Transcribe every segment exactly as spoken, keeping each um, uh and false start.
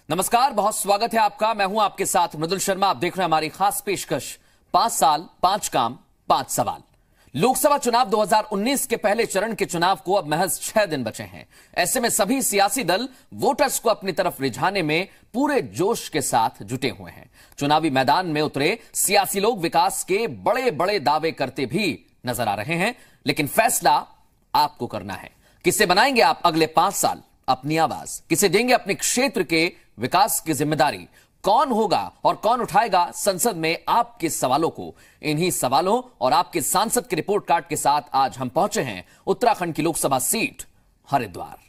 नमस्कार, बहुत स्वागत है आपका। मैं हूं आपके साथ मृदुल शर्मा। आप देख रहे हैं हमारी खास पेशकश पांच साल पांच काम पांच सवाल। लोकसभा चुनाव दो हज़ार उन्नीस के पहले चरण के चुनाव को अब महज छह दिन बचे हैं। ऐसे में सभी सियासी दल वोटर्स को अपनी तरफ रिझाने में पूरे जोश के साथ जुटे हुए हैं। चुनावी मैदान में उतरे सियासी लोग विकास के बड़े बड़े दावे करते भी नजर आ रहे हैं, लेकिन फैसला आपको करना है। किसे बनाएंगे आप अगले पांच साल अपनी आवाज? किसे देंगे अपने क्षेत्र के विकास की जिम्मेदारी? कौन होगा और कौन उठाएगा संसद में आपके सवालों को? इन्हीं सवालों और आपके सांसद के रिपोर्ट कार्ड के साथ आज हम पहुंचे हैं उत्तराखंड की लोकसभा सीट हरिद्वार।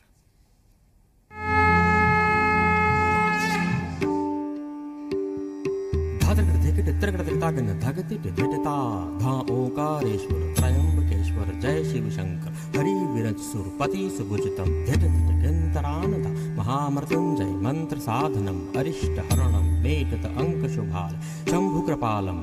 त्र्यंबकेश्वर जय शिव शंकर हरि विरज सुरपति सुभुजतम महामृत्युंजय मंत्र साधनम अरिष्ट हरणम मेघत अंक शुभाल शंभु कृपालम।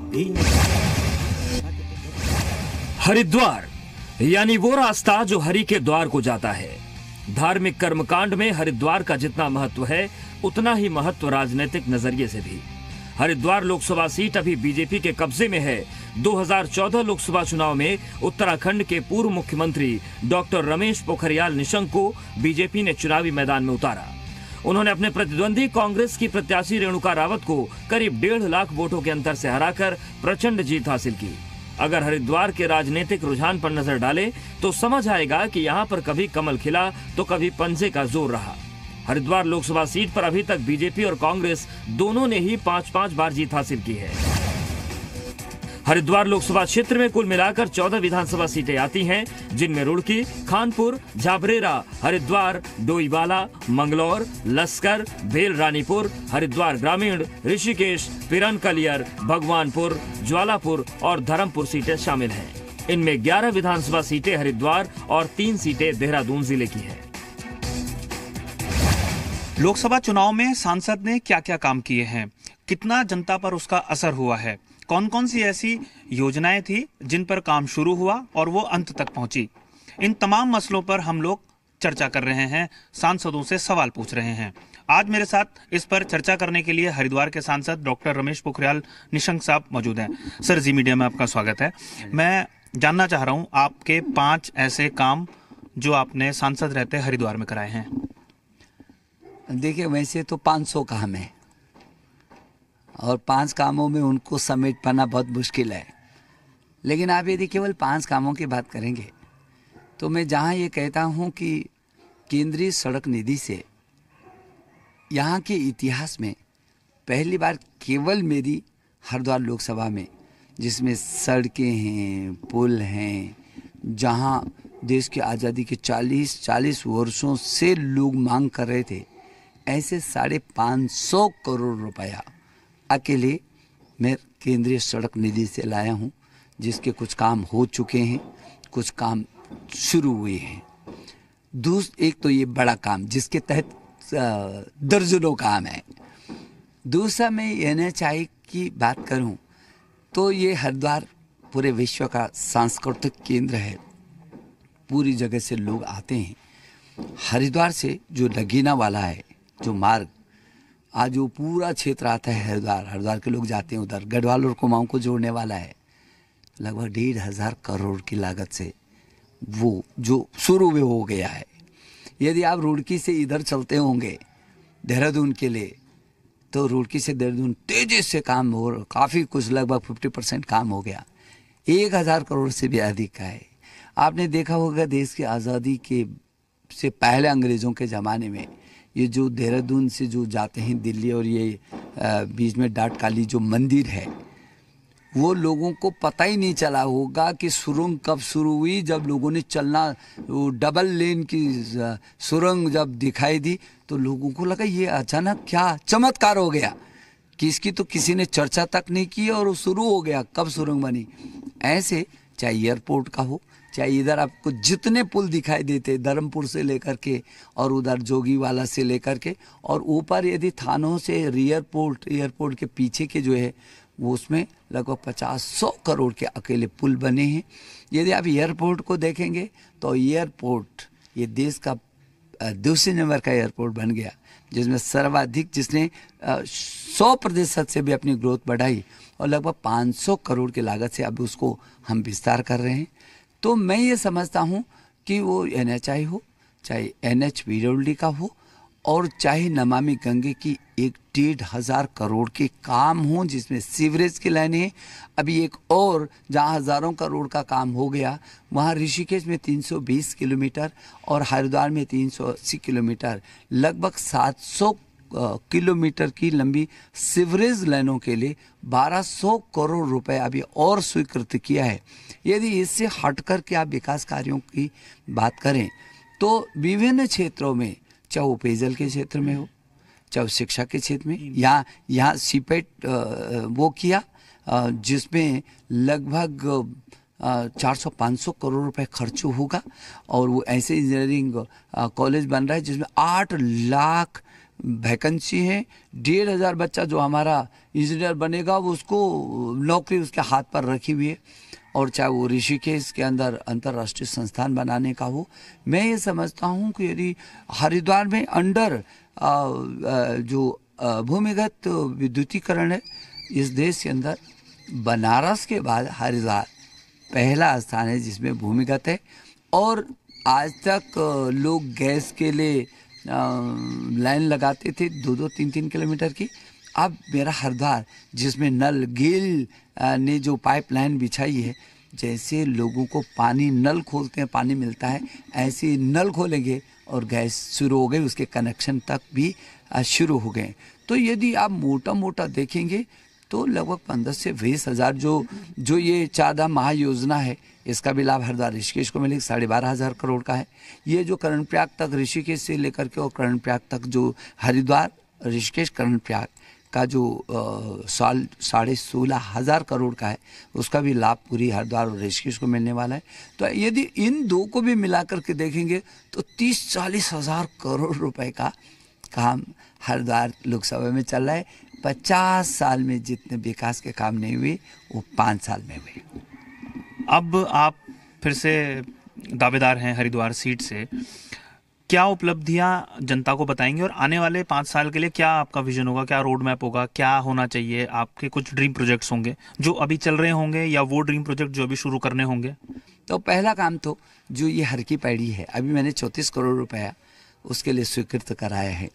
हरिद्वार यानी वो रास्ता जो हरि के द्वार को जाता है। धार्मिक कर्मकांड में हरिद्वार का जितना महत्व है, उतना ही महत्व राजनीतिक नजरिए से भी। हरिद्वार लोकसभा सीट अभी बीजेपी के कब्जे में है। दो हज़ार चौदह लोकसभा चुनाव में उत्तराखंड के पूर्व मुख्यमंत्री डॉक्टर रमेश पोखरियाल निशंक को बीजेपी ने चुनावी मैदान में उतारा। उन्होंने अपने प्रतिद्वंदी कांग्रेस की प्रत्याशी रेणुका रावत को करीब डेढ़ लाख वोटों के अंतर से हराकर प्रचंड जीत हासिल की। अगर हरिद्वार के राजनीतिक रुझान पर नजर डालें तो समझ आएगा कि यहाँ पर कभी कमल खिला तो कभी पंजे का जोर रहा। हरिद्वार लोकसभा सीट पर अभी तक बीजेपी और कांग्रेस दोनों ने ही पांच पांच बार जीत हासिल की है। हरिद्वार लोकसभा क्षेत्र में कुल मिलाकर चौदह विधानसभा सीटें आती हैं, जिनमें रुड़की, खानपुर, झाबरेरा, हरिद्वार, डोईवाला, मंगलौर, लस्कर, भेल रानीपुर, हरिद्वार ग्रामीण, ऋषिकेश, पिरनकलियर, भगवानपुर, ज्वालापुर और धर्मपुर सीटें शामिल हैं। इनमें ग्यारह विधानसभा सीटें हरिद्वार और तीन सीटें देहरादून जिले की हैं। लोकसभा चुनाव में सांसद ने क्या क्या काम किए हैं, कितना जनता पर उसका असर हुआ है, कौन कौन सी ऐसी योजनाएं थी जिन पर काम शुरू हुआ और वो अंत तक पहुंची, इन तमाम मसलों पर हम लोग चर्चा कर रहे हैं, सांसदों से सवाल पूछ रहे हैं। आज मेरे साथ इस पर चर्चा करने के लिए हरिद्वार के सांसद डॉक्टर रमेश पोखरियाल निशंक साहब मौजूद हैं। सर, जी मीडिया में आपका स्वागत है। मैं जानना चाह रहा हूँ आपके पांच ऐसे काम जो आपने सांसद रहते हरिद्वार में कराए हैं। देखिए, वैसे तो पाँच सौ काम है और पांच कामों में उनको समेट पाना बहुत मुश्किल है, लेकिन आप यदि केवल पांच कामों की बात करेंगे तो मैं जहां ये कहता हूं कि केंद्रीय सड़क निधि से यहां के इतिहास में पहली बार केवल मेरी हरिद्वार लोकसभा में, जिसमें सड़कें हैं, पुल हैं, जहां देश की आज़ादी के चालीस चालीस वर्षों से लोग मांग कर रहे थे, ऐसे साढ़े पाँच सौ करोड़ रुपया अकेले मैं केंद्रीय सड़क निधि से लाया हूं, जिसके कुछ काम हो चुके हैं, कुछ काम शुरू हुए हैं। दूस एक तो ये बड़ा काम जिसके तहत दर्जनों काम है। दूसरा, मैं एन एच आई की बात करूं तो ये हरिद्वार पूरे विश्व का सांस्कृतिक केंद्र है। पूरी जगह से लोग आते हैं। हरिद्वार से जो नगीना वाला है, जो मार्ग आज वो पूरा क्षेत्र आता है हरिद्वार, हरिद्वार के लोग जाते हैं उधर, गढ़वाल और कुमाऊं को जोड़ने वाला है। लगभग डेढ़ हजार करोड़ की लागत से वो जो शुरू में हो गया है। यदि आप रुड़की से इधर चलते होंगे देहरादून के लिए, तो रुड़की से देहरादून तेजी से काम हो, काफ़ी कुछ लगभग फिफ्टी परसेंट काम हो गया। एक हज़ार करोड़ से भी अधिक का है। आपने देखा होगा देश की आज़ादी के से पहले अंग्रेज़ों के ज़माने में ये जो देहरादून से जो जाते हैं दिल्ली, और ये बीच में डाट काली जो मंदिर है, वो लोगों को पता ही नहीं चला होगा कि सुरंग कब शुरू हुई। जब लोगों ने चलना, वो डबल लेन की सुरंग जब दिखाई दी तो लोगों को लगा ये अचानक क्या चमत्कार हो गया कि इसकी तो किसी ने चर्चा तक नहीं की और वो शुरू हो गया। कब सुरंग बनी? ऐसे चाहे एयरपोर्ट का हो, चाहे इधर आपको जितने पुल दिखाई देते, धर्मपुर से लेकर के और उधर जोगीवाला से लेकर के, और ऊपर यदि थानों से एयरपोर्ट एयरपोर्ट के पीछे के जो है वो, उसमें लगभग पचास सौ करोड़ के अकेले पुल बने हैं। यदि आप एयरपोर्ट को देखेंगे तो एयरपोर्ट ये देश का दूसरे नंबर का एयरपोर्ट बन गया, जिसमें सर्वाधिक जिसने सौ प्रतिशत से भी अपनी ग्रोथ बढ़ाई और लगभग पाँच सौ करोड़ की लागत से अब उसको हम विस्तार कर रहे हैं। तो मैं ये समझता हूँ कि वो एन एच आई हो, चाहे N H P W D का हो, और चाहे नमामि गंगे की एक डेढ़ हज़ार करोड़ के काम हों जिसमें सीवरेज की लाइनें हैं। अभी एक और जहाँ हज़ारों करोड़ का काम हो गया, वहाँ ऋषिकेश में तीन सौ बीस किलोमीटर और हरिद्वार में तीन सौ अस्सी किलोमीटर, लगभग सात सौ किलोमीटर की लंबी सीवरेज लाइनों के लिए बारह सौ करोड़ रुपए अभी और स्वीकृत किया है। यदि इससे हटकर के आप विकास कार्यों की बात करें तो विभिन्न क्षेत्रों में, चाहे वो पेयजल के क्षेत्र में हो, चाहे शिक्षा के क्षेत्र में, यहाँ यहाँ सीपेट वो किया जिसमें लगभग चार सौ पाँच सौ करोड़ रुपए खर्च होगा, और वो ऐसे इंजीनियरिंग कॉलेज बन रहा है जिसमें आठ लाख वैकेंसी है। डेढ़ हज़ार बच्चा जो हमारा इंजीनियर बनेगा वो उसको नौकरी उसके हाथ पर रखी हुई है। और चाहे वो ऋषिकेश के अंदर अंतर्राष्ट्रीय संस्थान बनाने का हो, मैं ये समझता हूँ कि यदि हरिद्वार में अंडर आ, आ, जो भूमिगत विद्युतीकरण है, इस देश के अंदर बनारस के बाद हरिद्वार पहला स्थान है जिसमें भूमिगत है। और आज तक लोग गैस के लिए लाइन लगाते थे दो दो तीन तीन किलोमीटर की, अब मेरा हरिद्वार जिसमें नल गेल ने जो पाइपलाइन बिछाई है, जैसे लोगों को पानी नल खोलते हैं पानी मिलता है, ऐसे नल खोलेंगे और गैस शुरू हो गई, उसके कनेक्शन तक भी शुरू हो गए। तो यदि आप मोटा मोटा देखेंगे तो लगभग पंद्रह से बीस हज़ार जो जो ये चारधाम महायोजना है, इसका भी लाभ हरिद्वार ऋषिकेश को मिलेगा, साढ़े बारह हज़ार करोड़ का है। ये जो कर्णप्रयाग तक ऋषिकेश से लेकर के और कर्णप्रयाग तक जो हरिद्वार ऋषिकेश कर्णप्रयाग का जो साल साढ़े सोलह हज़ार करोड़ का है, उसका भी लाभ पूरी हरिद्वार और ऋषिकेश को मिलने वाला है। तो यदि इन दो को भी मिलाकर के देखेंगे तो तीस चालीस हज़ार करोड़ रुपए का काम हरिद्वार लोकसभा में चल रहा है। पचास साल में जितने विकास के काम नहीं हुए वो पाँच साल में हुए। अब आप फिर से दावेदार हैं हरिद्वार सीट से, क्या उपलब्धियां जनता को बताएंगे और आने वाले पाँच साल के लिए क्या आपका विजन होगा, क्या रोड मैप होगा, क्या होना चाहिए? आपके कुछ ड्रीम प्रोजेक्ट्स होंगे जो अभी चल रहे होंगे या वो ड्रीम प्रोजेक्ट जो अभी शुरू करने होंगे? तो पहला काम तो जो ये हर की पैड़ी है, अभी मैंने चौंतीस करोड़ रुपया उसके लिए स्वीकृत कराया है,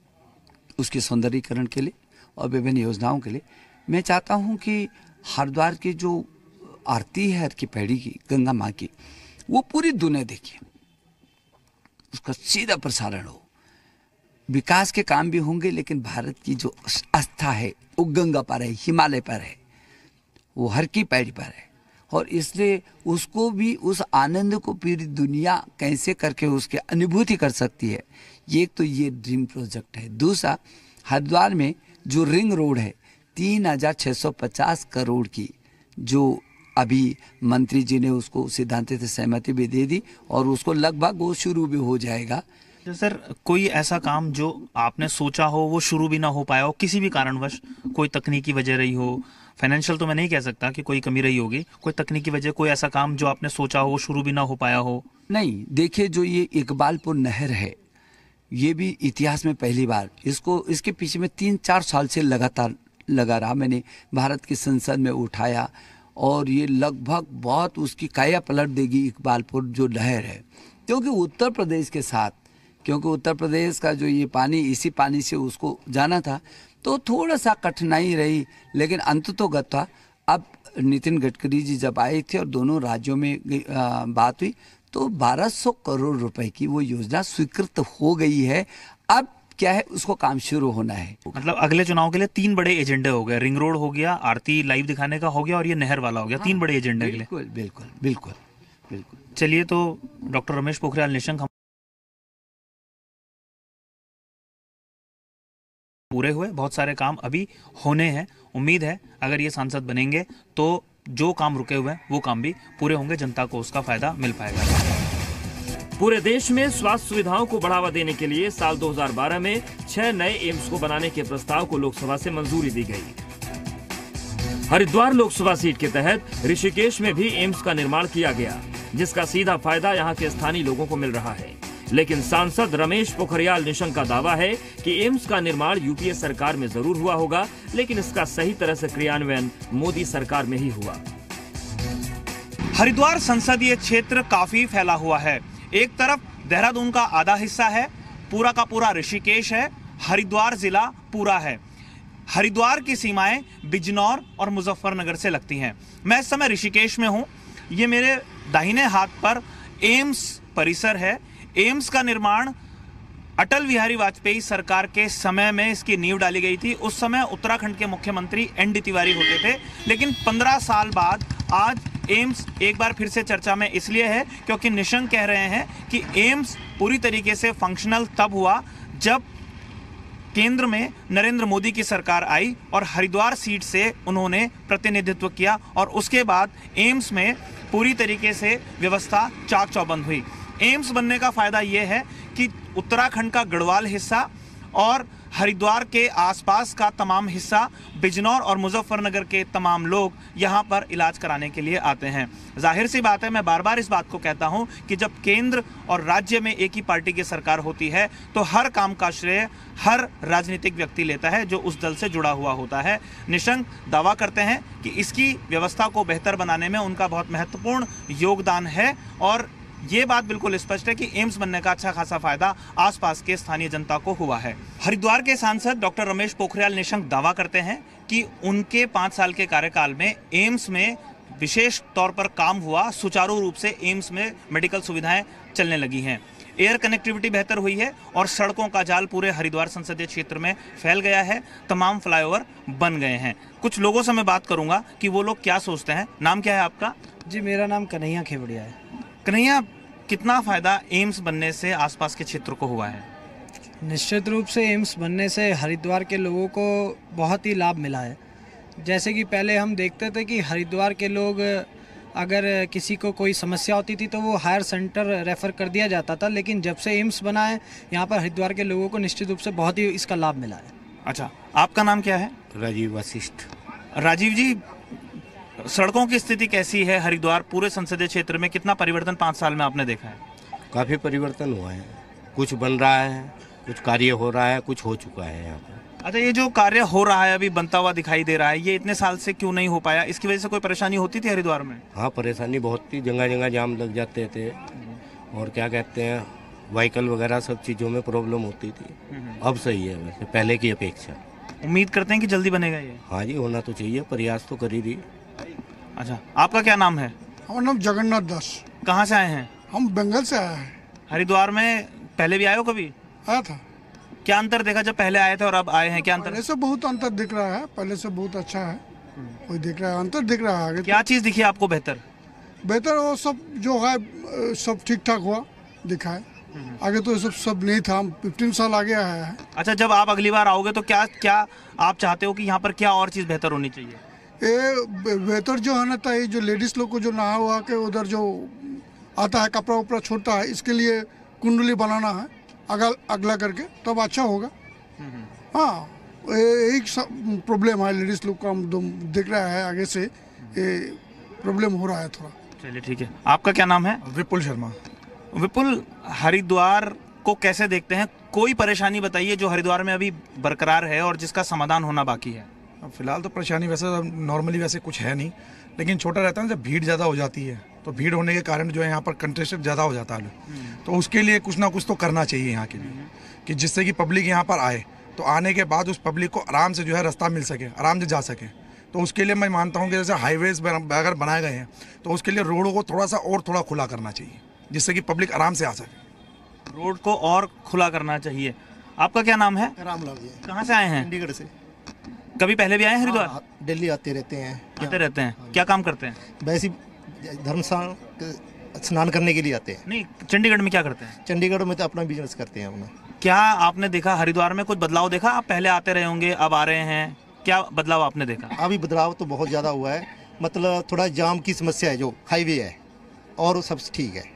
उसके सौंदर्यीकरण के लिए और विभिन्न योजनाओं के लिए। मैं चाहता हूँ कि हरिद्वार की जो आरती है हर की पैड़ी की, गंगा माँ की, वो पूरी दुनिया देखिए, उसका सीधा प्रसारण हो। विकास के काम भी होंगे लेकिन भारत की जो आस्था है वो गंगा पर है, हिमालय पर है, वो हर की पैड़ी पर है, और इसलिए उसको भी उस आनंद को पूरी दुनिया कैसे करके उसकी अनुभूति कर सकती है, ये तो ये ड्रीम प्रोजेक्ट है। दूसरा, हरिद्वार में जो रिंग रोड है तीन हजार छः सौ पचास करोड़ की, जो अभी मंत्री जी ने उसको सिद्धांत से सहमति भी दे दी और उसको लगभग वो शुरू भी हो जाएगा। तो सर, कोई ऐसा काम जो आपने सोचा हो वो शुरू भी ना हो पाया हो किसी भी कारणवश, कोई तकनीकी वजह रही हो, फाइनेंशियल तो मैं नहीं कह सकता कि कोई कमी रही होगी, कोई तकनीकी वजह, कोई ऐसा काम जो आपने सोचा हो वो शुरू भी ना हो पाया हो? नहीं, देखिए जो ये इकबालपुर नहर है, ये भी इतिहास में पहली बार, इसको इसके पीछे में तीन चार साल से लगातार लगा रहा, मैंने भारत की संसद में उठाया और ये लगभग बहुत उसकी काया पलट देगी इकबालपुर जो नहर है, क्योंकि उत्तर प्रदेश के साथ, क्योंकि उत्तर प्रदेश का जो ये पानी इसी पानी से उसको जाना था, तो थोड़ा सा कठिनाई रही, लेकिन अंततोगत्वा अब नितिन गडकरी जी जब आए थे और दोनों राज्यों में आ, बात हुई तो बारह सौ करोड़ रुपए की वो योजना स्वीकृत हो गई है। अब क्या है, उसको काम शुरू होना है। मतलब अगले चुनाव के लिए तीन बड़े एजेंडे हो गए, रिंग रोड हो गया, आरती लाइव दिखाने का हो गया और ये नहर वाला हो गया। हाँ, तीन बड़े एजेंडे के लिए। बिल्कुल बिल्कुल बिल्कुल बिल्कुल। चलिए, तो डॉक्टर रमेश पोखरियाल निशंक पूरे हुए, बहुत सारे काम अभी होने हैं। उम्मीद है अगर ये सांसद बनेंगे तो जो काम रुके हुए हैं वो काम भी पूरे होंगे, जनता को उसका फायदा मिल पाएगा। पूरे देश में स्वास्थ्य सुविधाओं को बढ़ावा देने के लिए साल दो हज़ार बारह में छह नए एम्स को बनाने के प्रस्ताव को लोकसभा से मंजूरी दी गई। हरिद्वार लोकसभा सीट के तहत ऋषिकेश में भी एम्स का निर्माण किया गया, जिसका सीधा फायदा यहां के स्थानीय लोगों को मिल रहा है। लेकिन सांसद रमेश पोखरियाल निशंक का दावा है कि एम्स का निर्माण यूपीए सरकार में जरूर हुआ होगा, लेकिन इसका सही तरह से क्रियान्वयन मोदी सरकार में ही हुआ। हरिद्वार संसदीय क्षेत्र काफी फैला हुआ है। एक तरफ देहरादून का आधा हिस्सा है, पूरा का पूरा ऋषिकेश है, हरिद्वार जिला पूरा है। हरिद्वार की सीमाएं बिजनौर और मुजफ्फरनगर से लगती हैं। मैं इस समय ऋषिकेश में हूं। ये मेरे दाहिने हाथ पर एम्स परिसर है। एम्स का निर्माण अटल बिहारी वाजपेयी सरकार के समय में इसकी नींव डाली गई थी। उस समय उत्तराखंड के मुख्यमंत्री एन डी तिवारी होते थे, लेकिन पंद्रह साल बाद आज एम्स एक बार फिर से चर्चा में इसलिए है क्योंकि निशंक कह रहे हैं कि एम्स पूरी तरीके से फंक्शनल तब हुआ जब केंद्र में नरेंद्र मोदी की सरकार आई और हरिद्वार सीट से उन्होंने प्रतिनिधित्व किया और उसके बाद एम्स में पूरी तरीके से व्यवस्था चाक चौबंद हुई। एम्स बनने का फायदा यह है कि उत्तराखंड का गढ़वाल हिस्सा और हरिद्वार के आसपास का तमाम हिस्सा, बिजनौर और मुजफ्फरनगर के तमाम लोग यहाँ पर इलाज कराने के लिए आते हैं। जाहिर सी बात है, मैं बार बार इस बात को कहता हूँ कि जब केंद्र और राज्य में एक ही पार्टी की सरकार होती है तो हर काम का श्रेय हर राजनीतिक व्यक्ति लेता है जो उस दल से जुड़ा हुआ होता है। निशंक दावा करते हैं कि इसकी व्यवस्था को बेहतर बनाने में उनका बहुत महत्वपूर्ण योगदान है और ये बात बिल्कुल स्पष्ट है कि एम्स बनने का अच्छा खासा फायदा आसपास के स्थानीय जनता को हुआ है। हरिद्वार के सांसद डॉक्टर रमेश पोखरियाल निशंक दावा करते हैं कि उनके पाँच साल के कार्यकाल में एम्स में विशेष तौर पर काम हुआ, सुचारू रूप से एम्स में मेडिकल सुविधाएं चलने लगी हैं, एयर कनेक्टिविटी बेहतर हुई है और सड़कों का जाल पूरे हरिद्वार संसदीय क्षेत्र में फैल गया है। तमाम फ्लाईओवर बन गए हैं। कुछ लोगों से मैं बात करूंगा कि वो लोग क्या सोचते हैं। नाम क्या है आपका? जी, मेरा नाम कन्हैया खेवड़िया है। कन्हैया, कितना फायदा एम्स बनने से आसपास के क्षेत्र को हुआ है? निश्चित रूप से एम्स बनने से हरिद्वार के लोगों को बहुत ही लाभ मिला है। जैसे कि पहले हम देखते थे कि हरिद्वार के लोग अगर किसी को कोई समस्या होती थी तो वो हायर सेंटर रेफ़र कर दिया जाता था, लेकिन जब से एम्स बना है यहाँ पर हरिद्वार के लोगों को निश्चित रूप से बहुत ही इसका लाभ मिला है। अच्छा, आपका नाम क्या है? राजीव वशिष्ठ। राजीव जी, सड़कों की स्थिति कैसी है हरिद्वार पूरे संसदीय क्षेत्र में? कितना परिवर्तन पाँच साल में आपने देखा है? काफ़ी परिवर्तन हुआ है, कुछ बन रहा है, कुछ कार्य हो रहा है, कुछ हो चुका है यहाँ पर। अच्छा, ये जो कार्य हो रहा है अभी बनता हुआ दिखाई दे रहा है, ये इतने साल से क्यों नहीं हो पाया? इसकी वजह से कोई परेशानी होती थी हरिद्वार में? हाँ, परेशानी बहुत थी, जगह जगह जाम लग जाते थे और क्या कहते हैं व्हीकल वगैरह सब चीज़ों में प्रॉब्लम होती थी। अब सही है वैसे पहले की अपेक्षा। उम्मीद करते हैं कि जल्दी बनेगा ये? हाँ जी, होना तो चाहिए, प्रयास तो कर ही रही। अच्छा, आपका क्या नाम है? हमारा नाम जगन्नाथ दास। कहाँ से आए हैं? हम बंगाल से आए हैं। हरिद्वार में पहले भी आए हो कभी? आया था। क्या अंतर देखा जब पहले आए थे और अब आए हैं? क्या अंतर? पहले से बहुत अंतर दिख रहा है, पहले से बहुत अच्छा है, कोई दिख रहा है, अंतर दिख रहा है। आगे क्या चीज़ दिखी आपको बेहतर? बेहतर वो सब जो है सब ठीक ठाक हुआ दिखा है। आगे तो ये सब सब नहीं था, हम पंद्रह साल आगे आया है। अच्छा, जब आप अगली बार आओगे तो क्या क्या आप चाहते हो कि यहाँ पर क्या और चीज़ बेहतर होनी चाहिए? ये बेहतर जो है ना था, ये जो लेडीज लोग को जो नहा हुआ के उधर जो आता है कपड़ा उपड़ा छोड़ता है, इसके लिए कुंडली बनाना है अगल अगला करके, तब अच्छा होगा। हाँ, एक प्रॉब्लम है लेडीज लोग का, दिख रहा है आगे से ये प्रॉब्लम हो रहा है थोड़ा। चलिए ठीक है। आपका क्या नाम है? विपुल शर्मा। विपुल, हरिद्वार को कैसे देखते हैं? कोई परेशानी बताइए जो हरिद्वार में अभी बरकरार है और जिसका समाधान होना बाकी है। फिलहाल तो परेशानी वैसे नॉर्मली वैसे कुछ है नहीं, लेकिन छोटा रहता है ना, जब भीड़ ज़्यादा हो जाती है तो भीड़ होने के कारण जो है यहाँ पर कंटेस्टेड ज़्यादा हो जाता है, तो उसके लिए कुछ ना कुछ तो करना चाहिए यहाँ के लिए, कि जिससे कि पब्लिक यहाँ पर आए तो आने के बाद उस पब्लिक को आराम से जो है रास्ता मिल सके, आराम से जा सके। तो उसके लिए मैं मानता हूँ कि जैसे हाईवेज अगर बनाए गए हैं तो उसके लिए रोडों को थोड़ा सा और थोड़ा खुला करना चाहिए, जिससे कि पब्लिक आराम से आ सके। रोड को और खुला करना चाहिए। आपका क्या नाम है? रामलाल जी। कहाँ से आए हैं? चंडीगढ़ से। कभी पहले भी आए हैं हरिद्वार? दिल्ली आते रहते हैं। आते रहते हैं। क्या काम करते हैं? वैसे धर्मस्थान स्नान करने के लिए आते हैं। नहीं, चंडीगढ़ में क्या करते हैं? चंडीगढ़ में तो अपना बिजनेस करते हैं अपना। क्या आपने देखा हरिद्वार में कुछ बदलाव देखा? आप पहले आते रहे होंगे, अब आ रहे हैं, क्या बदलाव आपने देखा? अभी बदलाव तो बहुत ज़्यादा हुआ है, मतलब थोड़ा जाम की समस्या है, जो हाईवे है, और सब ठीक है,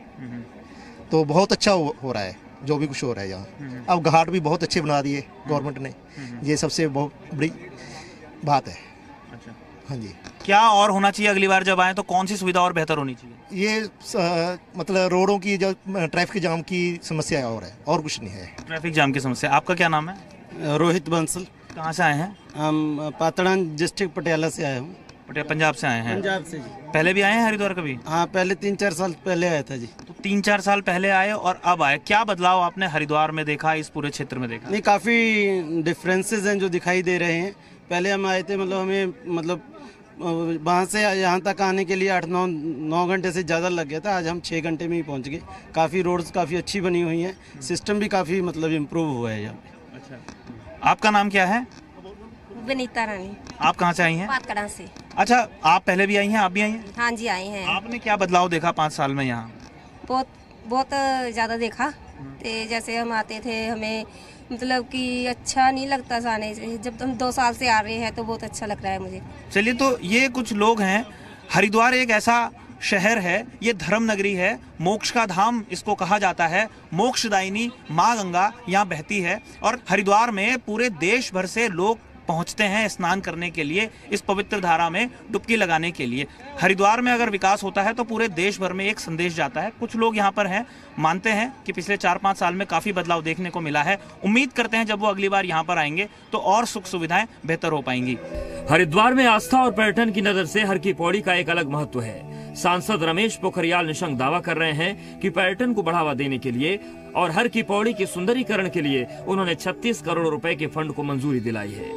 तो बहुत अच्छा हो, हो रहा है जो भी कुछ हो रहा है यहाँ। अब घाट भी बहुत अच्छे बना दिए गवर्नमेंट ने, ये सबसे बहुत बड़ी बात है। अच्छा, हाँ जी। क्या और होना चाहिए अगली बार जब आए तो कौन सी सुविधा और बेहतर होनी चाहिए? ये आ, मतलब रोडों की जो ट्रैफिक जाम की समस्या और है, और कुछ नहीं है। ट्रैफिक जाम की समस्या। आपका क्या नाम है? रोहित बंसल। कहाँ से आए हैं? हम पातड़ान डिस्ट्रिक्ट पटियाला से आए हूँ। पटियाला पंजाब से आए हैं? पंजाब से जी। पहले भी आए हैं हरिद्वार कभी? हाँ, पहले तीन चार साल पहले आया था जी। तो तीन चार साल पहले आए और अब आए, क्या बदलाव आपने हरिद्वार में देखा, इस पूरे क्षेत्र में देखा? नहीं, काफ़ी डिफरेंसेस हैं जो दिखाई दे रहे हैं। पहले हम आए थे, मतलब हमें मतलब वहाँ से यहाँ तक आने के लिए आठ नौ नौ घंटे से ज़्यादा लग गया था। आज हम छः घंटे में ही पहुँच गए। काफ़ी रोड्स काफ़ी अच्छी बनी हुई हैं, सिस्टम भी काफ़ी मतलब इम्प्रूव हुआ है यहाँ पे। अच्छा, आपका नाम क्या है? विनीता रानी। आप कहाँ से आई हैं? पातकड़ा से। अच्छा, आप पहले भी आई हैं, आप भी आई हैं? हाँ जी, आई हैं। आपने क्या बदलाव देखा पाँच साल में यहाँ? बहुत बहुत ज़्यादा देखा। तो जैसे हम आते थे, हमें मतलब कि अच्छा नहीं लगता जाने से। जब हम दो साल से आ रहे हैं तो बहुत अच्छा लग रहा है मुझे। चलिए, तो ये कुछ लोग हैं। हरिद्वार एक ऐसा शहर है, ये धर्म नगरी है, मोक्ष का धाम इसको कहा जाता है। मोक्षदायिनी माँ गंगा यहाँ बहती है और हरिद्वार में पूरे देश भर से लोग पहुंचते हैं स्नान करने के लिए, इस पवित्र धारा में डुबकी लगाने के लिए। हरिद्वार में अगर विकास होता है तो पूरे देश भर में एक संदेश जाता है। कुछ लोग यहाँ पर हैं, मानते हैं कि पिछले चार पाँच साल में काफ़ी बदलाव देखने को मिला है। उम्मीद करते हैं जब वो अगली बार यहाँ पर आएंगे तो और सुख सुविधाएं बेहतर हो पाएंगी। हरिद्वार में आस्था और पर्यटन की नजर से हर की पौड़ी का एक अलग महत्व है। सांसद रमेश पोखरियाल निशंक दावा कर रहे हैं कि पर्यटन को बढ़ावा देने के लिए और हर की पौड़ी के सुंदरीकरण के लिए उन्होंने छत्तीस करोड़ रुपए के फंड को मंजूरी दिलाई है।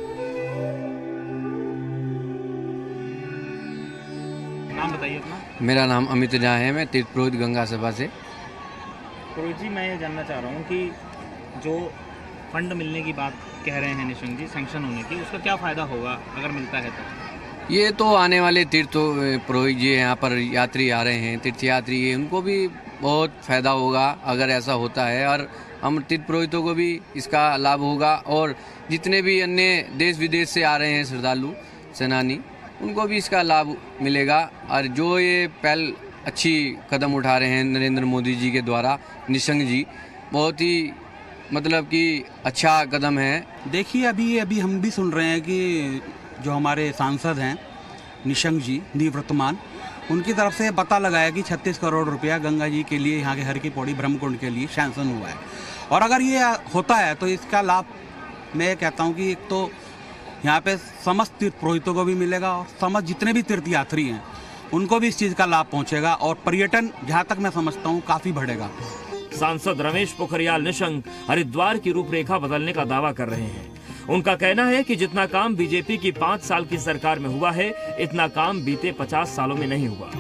नाम बताइए अपना। मेरा नाम अमित झा है, मैं तीर्थ पुरोहित गंगा सभा से। पुरोहित जी, मैं ये जानना चाह रहा हूँ कि जो फंड मिलने की बात कह रहे हैं निशंक जी, सैंक्शन होने की, उसका क्या फायदा होगा अगर मिलता है तो? ये तो आने वाले तीर्थ पुरोहित जी यहाँ पर यात्री आ रहे हैं, तीर्थयात्री, उनको भी बहुत फायदा होगा अगर ऐसा होता है। और हम तीर्थ पुरोहितों को भी इसका लाभ होगा और जितने भी अन्य देश विदेश से आ रहे हैं श्रद्धालु सेनानी, उनको भी इसका लाभ मिलेगा। और जो ये पहल अच्छी कदम उठा रहे हैं नरेंद्र मोदी जी के द्वारा, निशंक जी, बहुत ही मतलब कि अच्छा कदम है। देखिए, अभी अभी हम भी सुन रहे हैं कि जो हमारे सांसद हैं निशंक जी निवर्तमान, उनकी तरफ से पता लगाया कि छत्तीस करोड़ रुपया गंगा जी के लिए, यहाँ के हर की पौड़ी ब्रह्मकुंड के लिए सैंक्शन हुआ है। और अगर ये होता है तो इसका लाभ मैं कहता हूँ कि एक तो यहाँ पे समस्त तीर्थ पुरोहितों को भी मिलेगा और समस्त जितने भी तीर्थयात्री हैं उनको भी इस चीज़ का लाभ पहुँचेगा और पर्यटन, जहाँ तक मैं समझता हूँ, काफ़ी बढ़ेगा। सांसद रमेश पोखरियाल निशंक हरिद्वार की रूपरेखा बदलने का दावा कर रहे हैं। उनका कहना है कि जितना काम बीजेपी की पाँच साल की सरकार में हुआ है, इतना काम बीते पचास सालों में नहीं हुआ।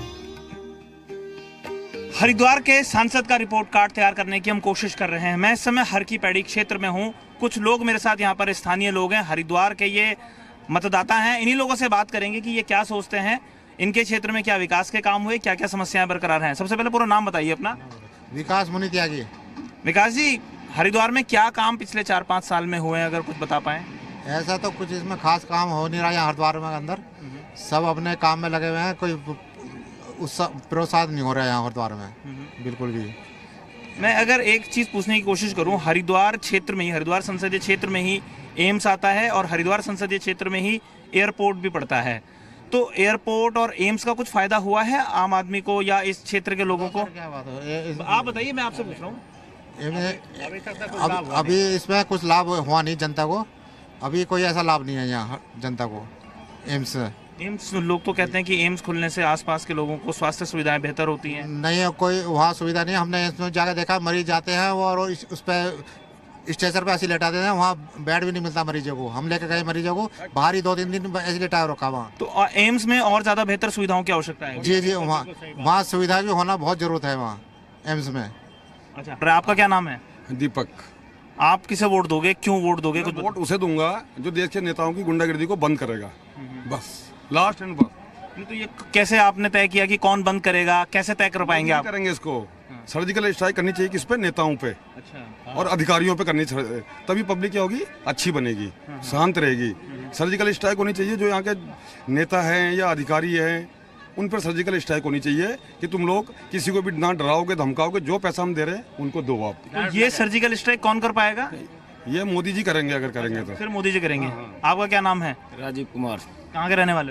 हरिद्वार के सांसद का रिपोर्ट कार्ड तैयार करने की हम कोशिश कर रहे हैं। मैं इस समय हर की पैड़ी क्षेत्र में हूँ। कुछ लोग मेरे साथ यहाँ पर स्थानीय लोग हैं, हरिद्वार के ये मतदाता हैं। इन्हीं लोगों से बात करेंगे कि ये क्या सोचते हैं, इनके क्षेत्र में क्या विकास के काम हुए, क्या क्या समस्याएं बरकरार हैं। सबसे पहले पूरा नाम बताइए अपना। विकास मुनि त्यागी। विकास जी, हरिद्वार में क्या काम पिछले चार पाँच साल में हुए हैं, अगर कुछ बता पाए? ऐसा तो कुछ इसमें खास काम हो नहीं रहा है हरिद्वार में अंदर, सब अपने काम में लगे हुए हैं, कोई उस प्रोत्साहन नहीं हो रहा है यहाँ हरिद्वार में बिल्कुल भी। मैं अगर एक चीज़ पूछने की कोशिश करूँ, हरिद्वार क्षेत्र में ही, हरिद्वार संसदीय क्षेत्र में ही एम्स आता है और हरिद्वार संसदीय क्षेत्र में ही एयरपोर्ट भी पड़ता है, तो एयरपोर्ट और एम्स का कुछ फायदा हुआ है आम आदमी को या इस क्षेत्र के लोगों को? क्या बात है, आप बताइए, मैं आपसे पूछ रहा हूँ। अब, अभी इसमें कुछ लाभ हुआ नहीं जनता को, अभी कोई ऐसा लाभ नहीं है यहाँ जनता को एम्स। एम्स, लोग तो कहते हैं कि एम्स खुलने से आसपास के लोगों को स्वास्थ्य सुविधाएं बेहतर होती हैं। नहीं है, कोई वहाँ सुविधा नहीं है। हमने इसमें जाकर देखा, मरीज जाते हैं और उस पर स्टेशन पे ऐसे लेटा देते हैं, वहाँ बेड भी नहीं मिलता मरीजों को। हम लेकर गए मरीजों को, बाहर ही दो तीन दिन ऐसे लेटा रखा वहाँ। तो एम्स में और ज़्यादा बेहतर सुविधाओं की आवश्यकता है? जी जी, वहाँ वहाँ सुविधा भी होना बहुत जरूरत है वहाँ एम्स में। अच्छा, आपका क्या नाम है? दीपक। आप किसे वोट दोगे, क्यों वोट दोगे? कुछ वोट उसे दूंगा जो देश के नेताओं की गुंडागर्दी को बंद करेगा, बस, लास्ट एंड बस। तो ये कैसे आपने तय किया कि कौन बंद करेगा, कैसे तय कर पाएंगे आप? करेंगे इसको, सर्जिकल स्ट्राइक करनी चाहिए किस पे? नेताओं पे। अच्छा। और अधिकारियों पे करनी चाहिए, तभी पब्लिक क्या होगी, अच्छी बनेगी, शांत रहेगी। सर्जिकल स्ट्राइक होनी चाहिए, जो यहाँ के नेता हैं या अधिकारी हैं उन पर सर्जिकल स्ट्राइक होनी चाहिए कि तुम लोग किसी को भी ना डराओगे धमकाओगे, जो पैसा हम दे रहे हैं उनको दो आप। तो ये सर्जिकल स्ट्राइक कौन कर पाएगा? ये मोदी जी करेंगे, अगर करेंगे तो। फिर मोदी जी करेंगे। आपका क्या नाम है? राजीव कुमार। कहाँ के रहने वाले हो?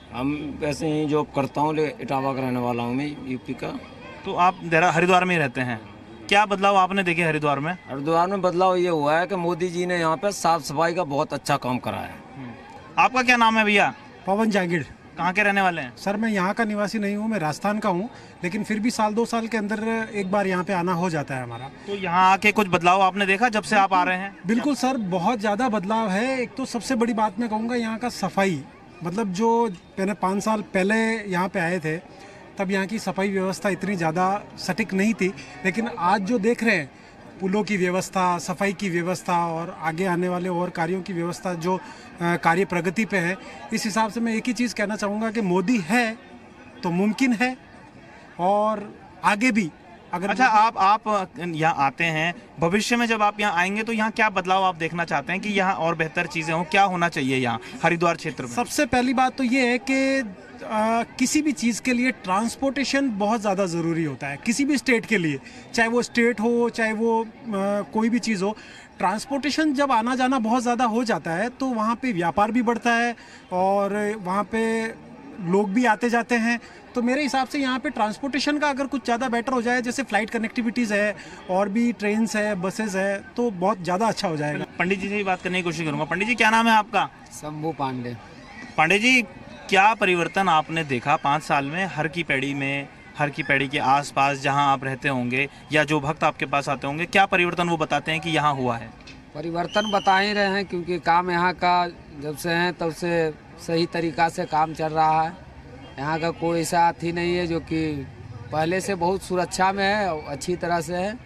हम वैसे ही जॉब करता हूँ, इटावा का रहने वाला हूँ मैं, यूपी का। तो आप देहरा हरिद्वार में ही रहते हैं, क्या बदलाव आपने देखे हरिद्वार में? हरिद्वार में बदलाव ये हुआ है कि मोदी जी ने यहाँ पे साफ सफाई का बहुत अच्छा काम करा है। आपका क्या नाम है भैया? पवन जागीर। कहाँ के रहने वाले हैं? सर मैं यहाँ का निवासी नहीं हूँ, मैं राजस्थान का हूँ, लेकिन फिर भी साल दो साल के अंदर एक बार यहाँ पे आना हो जाता है हमारा। तो यहाँ आके कुछ बदलाव आपने देखा जब से आप आ रहे हैं? बिल्कुल सर, बहुत ज़्यादा बदलाव है। एक तो सबसे बड़ी बात मैं कहूँगा यहाँ का सफाई, मतलब जो मैंने पाँच साल पहले यहाँ पे आए थे तब यहाँ की सफाई व्यवस्था इतनी ज़्यादा सटीक नहीं थी, लेकिन आज जो देख रहे हैं पुलों की व्यवस्था, सफाई की व्यवस्था और आगे आने वाले और कार्यों की व्यवस्था जो कार्य प्रगति पे है, इस हिसाब से मैं एक ही चीज़ कहना चाहूँगा कि मोदी है तो मुमकिन है और आगे भी अगर। अच्छा, आप आप यहाँ आते हैं, भविष्य में जब आप यहाँ आएंगे तो यहाँ क्या बदलाव आप देखना चाहते हैं कि यहाँ और बेहतर चीज़ें हों, क्या होना चाहिए यहाँ हरिद्वार क्षेत्र में? सबसे पहली बात तो ये है कि आ, किसी भी चीज़ के लिए ट्रांसपोर्टेशन बहुत ज़्यादा ज़रूरी होता है, किसी भी स्टेट के लिए, चाहे वो स्टेट हो चाहे वो आ, कोई भी चीज़ हो। ट्रांसपोर्टेशन जब आना जाना बहुत ज़्यादा हो जाता है तो वहाँ पे व्यापार भी बढ़ता है और वहाँ पे लोग भी आते जाते हैं। तो मेरे हिसाब से यहाँ पे ट्रांसपोर्टेशन का अगर कुछ ज़्यादा बेटर हो जाए, जैसे फ्लाइट कनेक्टिविटीज़ है और भी ट्रेन्स है, बसेस है, तो बहुत ज़्यादा अच्छा हो जाएगा। पंडित जी से भी बात करने की कोशिश करूँगा। पंडित जी, क्या नाम है आपका? शंभू पांडे। पांडे जी, क्या परिवर्तन आपने देखा पाँच साल में हर की पैड़ी में, हर की पैड़ी के आसपास जहां आप रहते होंगे या जो भक्त आपके पास आते होंगे, क्या परिवर्तन वो बताते हैं कि यहाँ हुआ है? परिवर्तन बता ही रहे हैं क्योंकि काम यहाँ का जब से है तब से सही तरीका से काम चल रहा है। यहाँ का कोई ऐसा अथी नहीं है जो कि पहले से बहुत सुरक्षा में है, अच्छी तरह से है।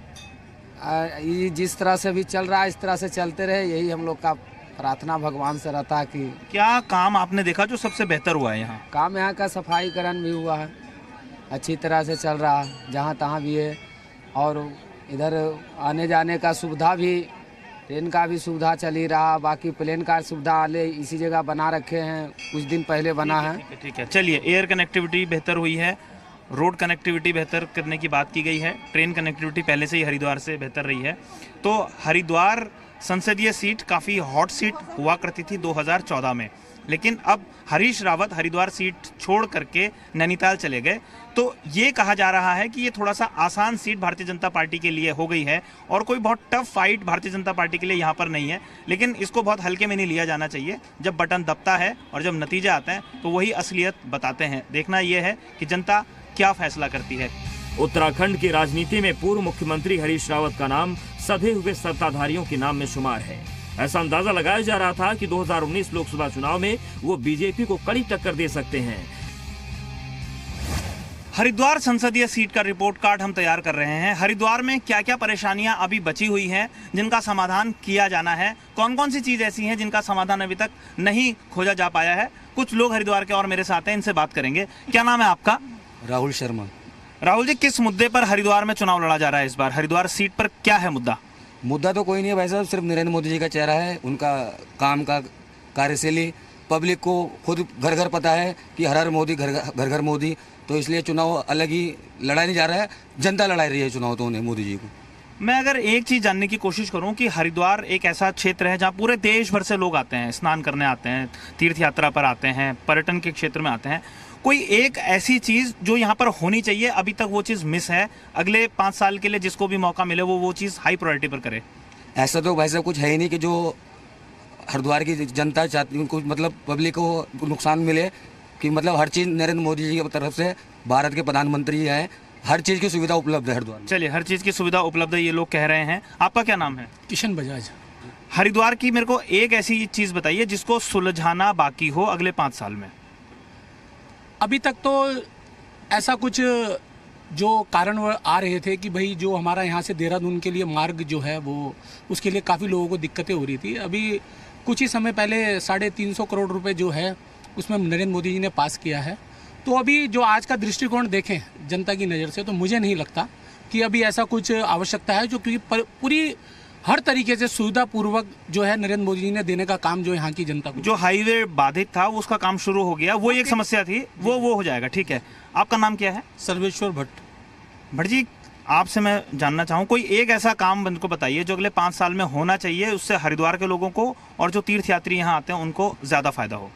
ये जिस तरह से भी चल रहा है इस तरह से चलते रहे, यही हम लोग का प्रार्थना भगवान से रहता है। कि क्या काम आपने देखा जो सबसे बेहतर हुआ है यहाँ? काम यहाँ का सफाईकरण भी हुआ है, अच्छी तरह से चल रहा है जहाँ तहाँ भी है, और इधर आने जाने का सुविधा भी, ट्रेन का भी सुविधा चल ही रहा, बाकी प्लेन का सुविधा आले इसी जगह बना रखे हैं, कुछ दिन पहले बना है। ठीक है, चलिए, एयर कनेक्टिविटी बेहतर हुई है, रोड कनेक्टिविटी बेहतर करने की बात की गई है, ट्रेन कनेक्टिविटी पहले से ही हरिद्वार से बेहतर रही है। तो हरिद्वार संसदीय सीट काफ़ी हॉट सीट हुआ करती थी दो हज़ार चौदह में, लेकिन अब हरीश रावत हरिद्वार सीट छोड़ करके नैनीताल चले गए। तो ये कहा जा रहा है कि ये थोड़ा सा आसान सीट भारतीय जनता पार्टी के लिए हो गई है और कोई बहुत tough fight Bharatiya Janata party के लिए यहाँ पर नहीं है, लेकिन इसको बहुत हल्के में नहीं लिया जाना चाहिए। जब बटन दबता है और जब नतीजे आते हैं तो वही असलियत बताते हैं। देखना यह है कि जनता क्या फैसला करती है। उत्तराखंड की राजनीति में पूर्व मुख्यमंत्री हरीश रावत का नाम सधे हुए सत्ताधारियों के नाम में शुमार है। ऐसा अंदाजा लगाया जा रहा था कि दो हज़ार उन्नीस लोकसभा चुनाव में वो बीजेपी को कड़ी टक्कर दे सकते हैं। हरिद्वार संसदीय सीट का रिपोर्ट कार्ड हम तैयार कर रहे हैं। हरिद्वार में क्या क्या परेशानियां अभी बची हुई हैं जिनका समाधान किया जाना है, कौन कौन सी चीज ऐसी हैं जिनका समाधान अभी तक नहीं खोजा जा पाया है। कुछ लोग हरिद्वार के और मेरे साथ हैं, इनसे बात करेंगे। क्या नाम है आपका? राहुल शर्मा। राहुल जी, किस मुद्दे पर हरिद्वार में चुनाव लड़ा जा रहा है इस बार? हरिद्वार सीट पर क्या है मुद्दा? मुद्दा तो कोई नहीं है भाई साहब, सिर्फ नरेंद्र मोदी जी का चेहरा है, उनका काम का कार्यशैली पब्लिक को खुद घर घर पता है कि हर हर मोदी घर घर घर मोदी, तो इसलिए चुनाव अलग ही लड़ाई नहीं जा रहा है, जनता लड़ा रही है चुनाव तो उन्हें मोदी जी को। मैं अगर एक चीज़ जानने की कोशिश करूं कि हरिद्वार एक ऐसा क्षेत्र है जहां पूरे देश भर से लोग आते हैं, स्नान करने आते हैं, तीर्थ यात्रा पर आते हैं, पर्यटन के क्षेत्र में आते हैं, कोई एक ऐसी चीज़ जो यहाँ पर होनी चाहिए, अभी तक वो चीज़ मिस है, अगले पाँच साल के लिए जिसको भी मौका मिले वो वो चीज़ हाई प्रायोरिटी पर करे? ऐसा तो भाई साहब कुछ है ही नहीं कि जो हरिद्वार की जनता चाहती है उनको मतलब पब्लिक को नुकसान मिले, कि मतलब हर चीज़ नरेंद्र मोदी जी की तरफ से, भारत के प्रधानमंत्री हैं, हर चीज़ की सुविधा उपलब्ध है हरिद्वार में। चलिए, हर चीज़ की सुविधा उपलब्ध है ये लोग कह रहे हैं। आपका क्या नाम है? किशन बजाज। हरिद्वार की मेरे को एक ऐसी चीज़ बताइए जिसको सुलझाना बाकी हो अगले पाँच साल में। अभी तक तो ऐसा कुछ जो कारण आ रहे थे कि भाई जो हमारा यहाँ से देहरादून के लिए मार्ग जो है वो, उसके लिए काफ़ी लोगों को दिक्कतें हो रही थी। अभी कुछ ही समय पहले साढ़े तीन सौ करोड़ रुपए जो है उसमें नरेंद्र मोदी जी ने पास किया है। तो अभी जो आज का दृष्टिकोण देखें जनता की नज़र से, तो मुझे नहीं लगता कि अभी ऐसा कुछ आवश्यकता है, जो क्योंकि पूरी हर तरीके से सुविधा पूर्वक जो है नरेंद्र मोदी जी ने देने का काम जो यहाँ की जनता को। जो हाईवे बाधित था उसका काम शुरू हो गया, वो एक समस्या थी, वो वो हो जाएगा। ठीक है, आपका नाम क्या है? सर्वेश्वर भट्ट। भट्ट जी, आपसे मैं जानना चाहूँ, कोई एक ऐसा काम बंद को बताइए जो अगले पाँच साल में होना चाहिए, उससे हरिद्वार के लोगों को और जो तीर्थ यात्री यहाँ आते हैं उनको ज़्यादा फायदा हो।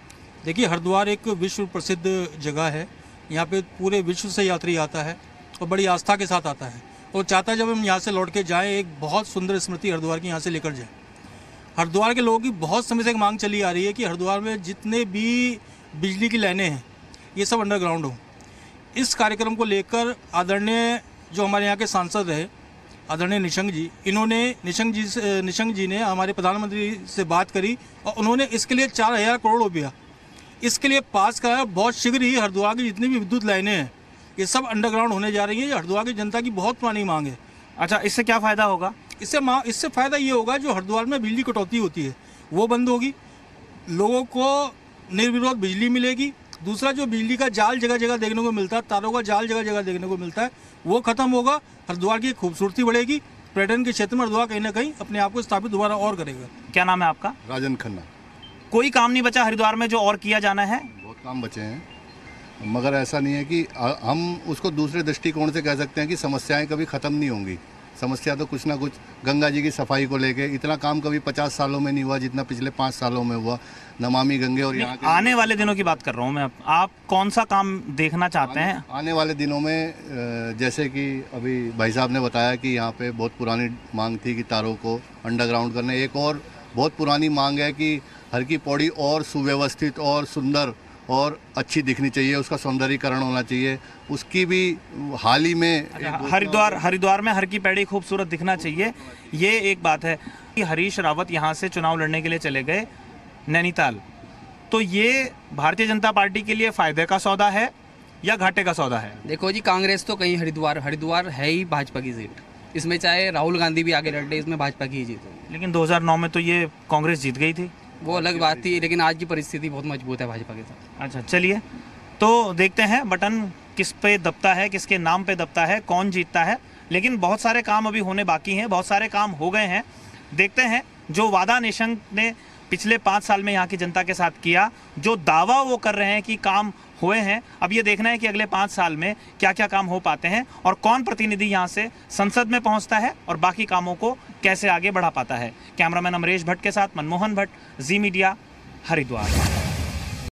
देखिए, हरिद्वार एक विश्व प्रसिद्ध जगह है। यहाँ पे पूरे विश्व से यात्री आता है और बड़ी आस्था के साथ आता है और चाहता है जब हम यहाँ से लौट के जाएं एक बहुत सुंदर स्मृति हरिद्वार की यहाँ से लेकर जाएं। हरिद्वार के लोगों की बहुत समय से एक मांग चली आ रही है कि हरिद्वार में जितने भी बिजली की लाइनें हैं ये सब अंडरग्राउंड हो। इस कार्यक्रम को लेकर आदरणीय जो हमारे यहाँ के सांसद है आदरणीय निशंक जी, इन्होंने निशंक जी से निशंक जी ने हमारे प्रधानमंत्री से बात करी और उन्होंने इसके लिए चार हज़ार करोड़ रुपया इसके लिए पास कराया। बहुत शीघ्र ही हरिद्वार की जितनी भी विद्युत लाइनें हैं ये सब अंडरग्राउंड होने जा रही हैं। ये हरिद्वार की जनता की बहुत पुरानी मांग है। अच्छा, इससे क्या फ़ायदा होगा? इससे इससे फ़ायदा ये होगा जो हरिद्वार में बिजली कटौती होती है वो बंद होगी, लोगों को निर्विरोध बिजली मिलेगी। दूसरा, जो बिजली का जाल जगह जगह देखने को मिलता है, तारों का जाल जगह जगह देखने को मिलता है, वो खत्म होगा। हरिद्वार की खूबसूरती बढ़ेगी। पर्यटन के क्षेत्र में हरिद्वार कहीं ना कहीं अपने आप को स्थापित दोबारा और करेगा। क्या नाम है आपका? राजन खन्ना। कोई काम नहीं बचा हरिद्वार में जो और किया जाना है? बहुत काम बचे हैं, मगर ऐसा नहीं है कि हम उसको दूसरे दृष्टिकोण से कह सकते हैं कि समस्याएं कभी ख़त्म नहीं होंगी। समस्या तो कुछ ना कुछ, गंगा जी की सफाई को लेके इतना काम कभी पचास सालों में नहीं हुआ जितना पिछले पाँच सालों में हुआ। नमामि गंगे और यहाँ के आने वाले दिनों की बात कर रहा हूँ मैं। आप कौन सा काम देखना चाहते आने, हैं आने वाले दिनों में? जैसे कि अभी भाई साहब ने बताया कि यहाँ पे बहुत पुरानी मांग थी कि तारों को अंडरग्राउंड करने। एक और बहुत पुरानी मांग है कि हर की पौड़ी और सुव्यवस्थित और सुंदर और अच्छी दिखनी चाहिए, उसका सौंदर्यीकरण होना चाहिए। उसकी भी हाल ही में हरिद्वार हरिद्वार में हर की पैड़ी खूबसूरत दिखना चाहिए। ये एक बात है कि हरीश रावत यहाँ से चुनाव लड़ने के लिए चले गए नैनीताल, तो ये भारतीय जनता पार्टी के लिए फायदे का सौदा है या घाटे का सौदा है? देखो जी, कांग्रेस तो कहीं हरिद्वार हरिद्वार है ही भाजपा की सीट। इसमें चाहे राहुल गांधी भी आगे लड़े, इसमें भाजपा की ही जीत होगी। लेकिन दो हज़ार नौ में तो ये कांग्रेस जीत गई थी। वो अलग बात थी, लेकिन आज की परिस्थिति बहुत मजबूत है भाजपा के साथ। अच्छा, चलिए तो देखते हैं बटन किस पे दबता है, किसके नाम पे दबता है, कौन जीतता है। लेकिन बहुत सारे काम अभी होने बाकी हैं, बहुत सारे काम हो गए हैं। देखते हैं जो वादा निशंक ने पिछले पाँच साल में यहाँ की जनता के साथ किया, जो दावा वो कर रहे हैं कि काम हुए हैं, अब ये देखना है कि अगले पाँच साल में क्या क्या काम हो पाते हैं और कौन प्रतिनिधि यहाँ से संसद में पहुँचता है और बाकी कामों को कैसे आगे बढ़ा पाता है। कैमरामैन अमरेश भट्ट के साथ मनमोहन भट्ट, जी मीडिया, हरिद्वार।